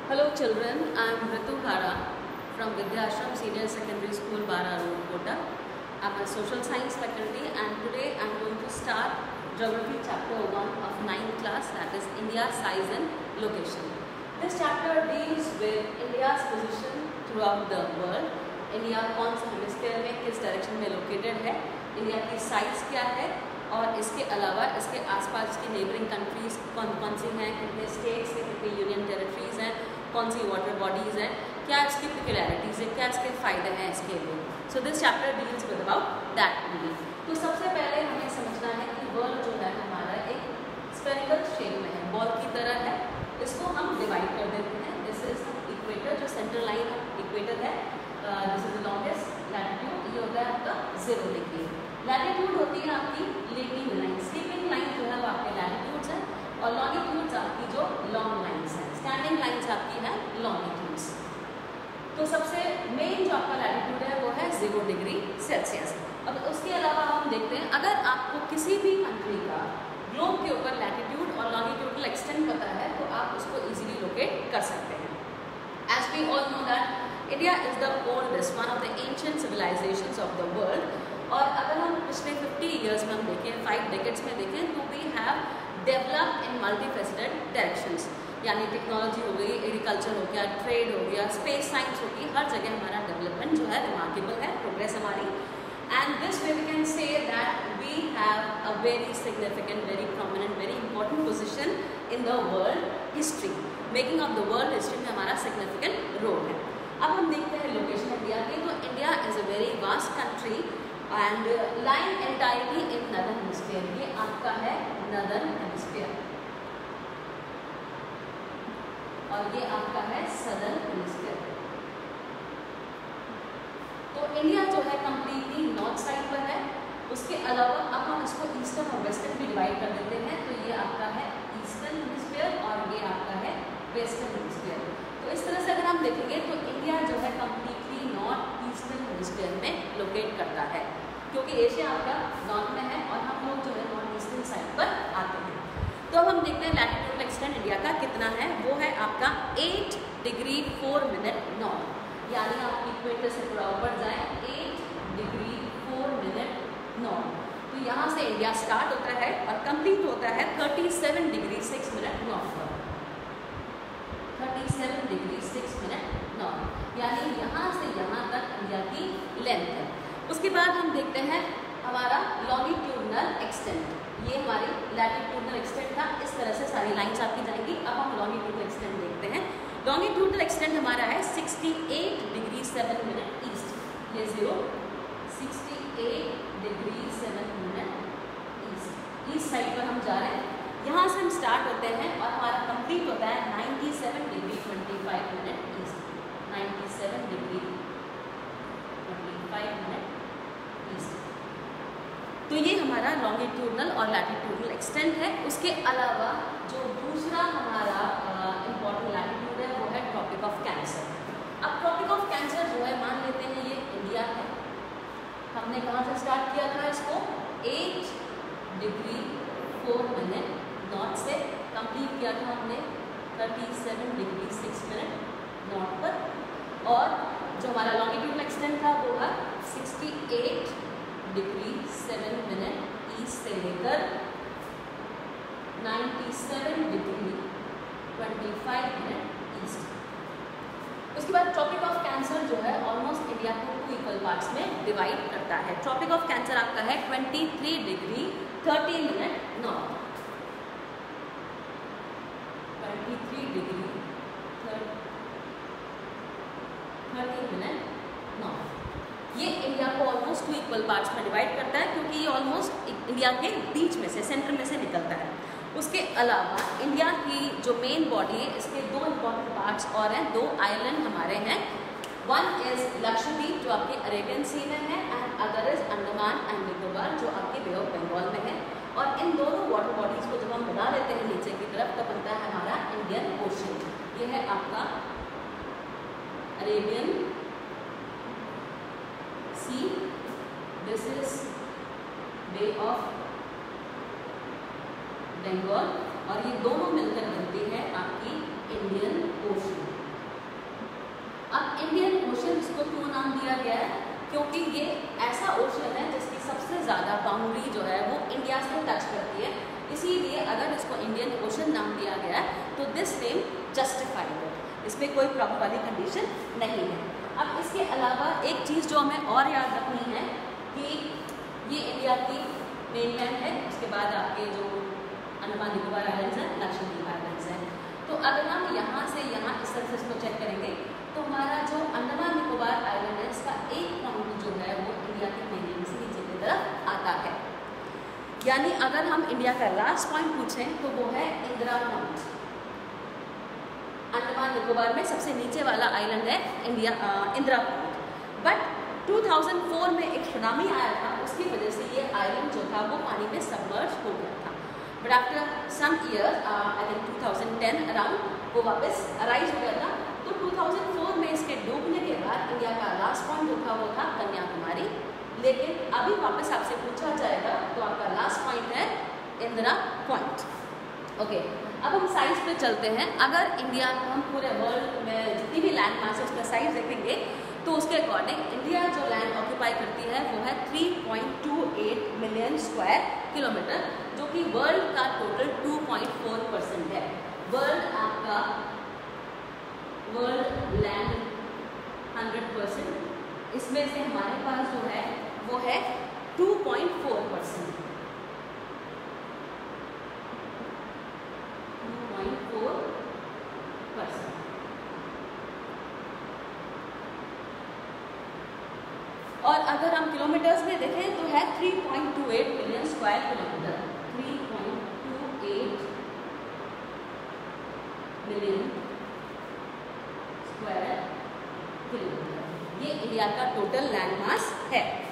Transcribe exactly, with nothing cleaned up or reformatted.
Hello children, I am Ritu Khara from Vidyashram Senior Secondary School, Bara Road, Kota. I am a social science faculty and today I am going to start Geography chapter one of ninth class, that is India, size and location. This chapter deals with India's position throughout the world. India कौन से hemisphere में किस direction में located है, India की size क्या है और इसके अलावा इसके आसपास की नेबरिंग कंट्रीज कौन कौन सी हैं, कितने स्टेट्स हैं, कितने यूनियन टेरिटरीज हैं, कौन सी वाटर बॉडीज़ हैं, क्या इसकी पिक्युलैरिटीज़ है, क्या इसके फ़ायदे हैं इसके लिए. So this chapter deals with about that only. तो सबसे पहले हमें समझना है कि वर्ल्ड जो है हमारा एक स्फेरिकल शेप में है, बॉल की तरह है. इसको हम डिवाइड कर देते हैं. दिस इज इक्वेटर, जो सेंट्रल लाइन इक्वेटर है, this is the longest latitude. ये होता है आपका जीरो डिग्री. लैटिट्यूड होती है आपकी लीडिंग लाइन, स्लीपिंग लाइन जो है वो आपके लैटिट्यूड्स हैं और लॉन्गिट्यूड्स आपकी जो लॉन्ग लाइन्स हैं, स्टैंडिंग लाइन्स आपकी हैं लॉन्गिट्यूड्स. तो सबसे मेन जो आपका लैटिट्यूड है वो है जीरो डिग्री सेल्सियस. अब उसके अलावा हम देखते हैं, अगर आपको किसी भी कंट्री का ग्लोब के ऊपर लैटिट्यूड और लॉन्गिट्यूडल एक्सटेंट पता है तो आप उसको इजीली लोकेट कर सकते हैं. As we all know that India is the oldest, one of the ancient civilizations of the world. और अगर हम पिछले फिफ्टी ईयर्स में हम देखें, फाइव डेकेड्स में देखें, तो we have developed in multifaceted directions. यानी टेक्नोलॉजी हो गई, एग्रीकल्चर हो गया, ट्रेड हो गया, स्पेस साइंस हो गई, हर जगह हमारा डेवलपमेंट जो है रिमार्केबल है, प्रोग्रेस हमारी. And this way we can say that we have a very significant, very prominent, very important position in the world history. Making of the world history में हमारा सिग्निफिकेंट रोल है. अब हम देखते हैं लोकेशन इंडिया की. तो India is a very vast country and line entirely in northern hemisphere. ये आपका है नदर्न हेमिस्फीयर और ये आपका है सदर्न हेमिस्फीयर. तो इंडिया जो है कंप्लीटली नॉर्थ साइड पर है. उसके अलावा अब हम इसको ईस्टर्न और वेस्टर्न भी डिवाइड कर देते हैं. तो ये आपका है ईस्टर्न हेमिस्फीयर और ये आपका है वेस्टर्न हेमिस्फीयर. तो इस तरह से अगर हम देखेंगे तो इंडिया जो है कंप्लीटली नॉर्थ ईस्टर्न हेमिस्फीयर में लोकेट करता है, क्योंकि एशिया आपका नॉर्थ में है और हम लोग जो है नॉर्थ ईस्टर्न साइड पर आते हैं. तो अब हम देखते हैं लैटिट्यूड एक्सटेंट इंडिया का कितना है. वो है आपका eight degree four minute north. यानी आप इक्वेटर से थोड़ा ऊपर जाएं, eight degree four minute north. तो यहाँ से इंडिया स्टार्ट होता है और कंप्लीट होता है thirty seven degree six minute north पर. Thirty seven degree six minute north, यानी यहाँ से यहाँ तक इंडिया की लेंथ है. उसके बाद हम देखते हैं हमारा लॉन्गिट्यूडनल एक्सटेंट. ये हमारी लैटिट्यूडनल एक्सटेंट था. इस तरह से सारी लाइंस आपकी जाएंगी. अब हम लॉन्गिट्यूडनल एक्सटेंट देखते हैं. लॉन्गिट्यूडनल एक्सटेंट हमारा है sixty eight degree seven minute east. ये zero sixty eight degree seven minute east. East side पर हम जा रहे हैं. यहाँ से हम स्टार्ट होते हैं और हमारा कंप्लीट होता है ninety seven degree twenty five minute east. Ninety seven degree twenty five minute east. तो ये हमारा लॉन्गिट्यूडनल और लैटिट्यूडनल एक्सटेंट है. उसके अलावा जो दूसरा हमारा इम्पॉर्टेंट लैटिट्यूड है वो है ट्रॉपिक ऑफ कैंसर. अब ट्रॉपिक ऑफ कैंसर जो है, मान लेते हैं ये इंडिया है. हमने कहाँ से स्टार्ट किया था इसको, eight degree four minute north से कंप्लीट किया था हमने thirty seven degree six minute north पर. और जो हमारा लॉन्गिट्यूडनल एक्सटेंट था वो है sixty eight degree seven minute east से लेकर ninety seven degree twenty five minute east. उसके बाद ट्रॉपिक ऑफ कैंसर जो है ऑलमोस्ट इंडिया को टू इक्वल पार्ट्स में डिवाइड करता है. ट्रॉपिक ऑफ कैंसर आपका है twenty three degree thirty minute north. Twenty three degree thirty minute north. ये इंडिया को ऑलमोस्ट टू इक्वल पार्ट्स में डिवाइड करता है, क्योंकि ये ऑलमोस्ट इंडिया के बीच में से, सेंटर में से निकलता है. उसके अलावा इंडिया की जो मेन बॉडी है, इसके दो इम्पॉर्टेंट पार्ट्स और हैं. दो आइलैंड हमारे हैं. वन इज लक्षद्वीप जो आपके अरेबियन सी में है and other is Andaman and Nicobar जो आपके बे ऑफ बंगाल में है. और इन दोनों वाटर बॉडीज को जब हम मिला लेते हैं नीचे की तरफ तो बनता है हमारा इंडियन ओशन. ये है आपका Arabian sea, this is bay of Bengal और ये दोनों मिलकर बनती है आपकी इंडियन ओशन. नाम दिया गया है क्योंकि ये ऐसा ओशन है जिसकी सबसे ज़्यादा बाउंड्री जो है वो इंडिया से टच करती है, इसीलिए अगर इसको इंडियन ओशन नाम दिया गया है तो दिस नेम जस्टिफाइड है, इसमें कोई प्रॉब्लम वाली कंडीशन नहीं है। अब इसके अलावा एक चीज़ जो हमें और याद रखनी है कि ये इंडिया की मेनलैंड है, उसके बाद आपके जो अंडमान निकोबार आइलैंड्स हैं, लक्षद्वीप आइलैंड्स हैं। तो अगर हम यहाँ से यहाँ इस तरह से इसको चेक करेंगे तो हमारा जो अंडमान निकोबार आइलैंड है इसका एक पॉइंट जो है वो इंडिया के मेनलैंड से नीचे की तरफ आता है। यानी अगर हम इंडिया का लास्ट पॉइंट पूछें तो वो है इंदिरा पॉइंट। अंडमान निकोबार में सबसे नीचे वाला आइलैंड है India Indira point. But two thousand four में एक सुनामी आया था, उसकी वजह से ये आइलैंड जो था वो पानी में सबमर्ज हो गया था। But after some year I think two thousand ten around वो वापस अराइज हो गया था। तो टू थाउज़ेंड फोर में इसके डूबने के बाद इंडिया का लास्ट पॉइंट जो था वो था कन्याकुमारी। लेकिन अभी वापस आपसे पूछा जाएगा तो आपका लास्ट पॉइंट है इंदिरा पॉइंट। ओके, अब हम साइज पे चलते हैं। अगर इंडिया हम पूरे वर्ल्ड में जितनी भी लैंड मास है उसका साइज देखेंगे तो उसके अकॉर्डिंग इंडिया जो लैंड ऑक्यूपाई करती है वो है three point two eight million square kilometer, जो कि वर्ल्ड का total two point four percent है। वर्ल्ड आपका वर्ल्ड लैंड हंड्रेड परसेंट, इसमें से हमारे पास जो है वो है टू पॉइंट फोर परसेंट। और अगर हम किलोमीटर्स में देखें तो है three point two eight million square kilometer. Three point two eight million square kilometer ये इंडिया का टोटल लैंड मास है।